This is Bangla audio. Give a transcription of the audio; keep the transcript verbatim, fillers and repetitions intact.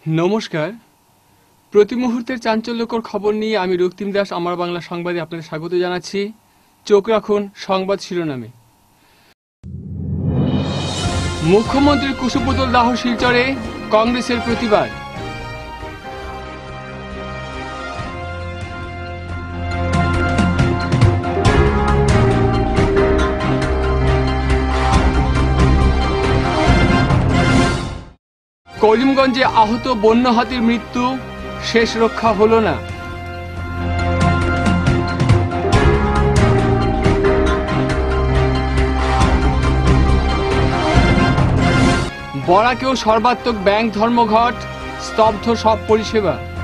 নমস্কার। প্রতি মুহূর্তের চাঞ্চল্যকর খবর নিয়ে আমি রক্তিম দাস আমার বাংলা সংবাদে আপনাদের স্বাগত জানাচ্ছি। চোখ রাখুন সংবাদ শিরোনামে। মুখ্যমন্ত্রীর কুশপুতল দাহ শিলচরে, কংগ্রেসের প্রতিবাদ। করিমগঞ্জে আহত বন্য হাতির মৃত্যু, শেষ রক্ষা হল না। বরাকেও সর্বাত্মক ব্যাংক ধর্মঘট, স্তব্ধ সব পরিষেবা।